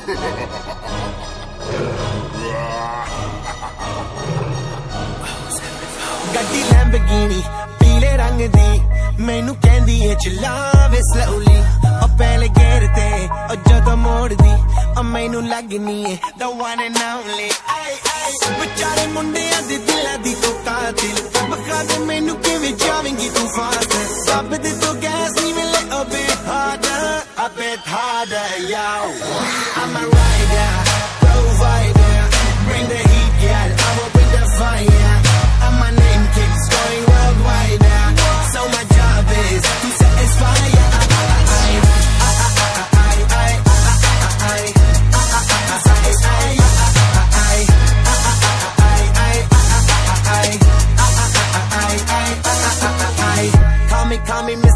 ਗੱਡੀ ਲੈਂਬਰਗਿਨੀ ਪੀਲੇ ਰੰਗ ਦੀ ਮੈਨੂੰ ਕਹਿੰਦੀ ਏ ਚਲਾਵੇ slowly ਉਹ ਪਹਿਲੇ ਗੇਰ ਤੇ ਉਹ ਜਦੋਂ ਮੋੜਦੀ ਉਹ ਮੈਨੂੰ ਲੱਗਨੀ ਏ the one and only ਵਿਚਾਰੇ ਮੁੰਡਿਆਂ ਦੇ ਦਿਲਾਂ ਦੀ ਤੂੰ ਕਾਤਿਲ ਬਖਾ ਦੇ ਮੈਨੂੰ ਕਿਵੇਂ ਜਾਵੇਂਗੀ ਤੂੰ ਫਾਸਟ ਰੱਬ ਦੇ ਤੋਂ ਗੈਸ ਨਹੀਂ ਮਿਲੇ a bit harder yo I'm a rider provider bring the heat girl I will bring the fire and my name keeps going worldwide now so my job is to satisfy call me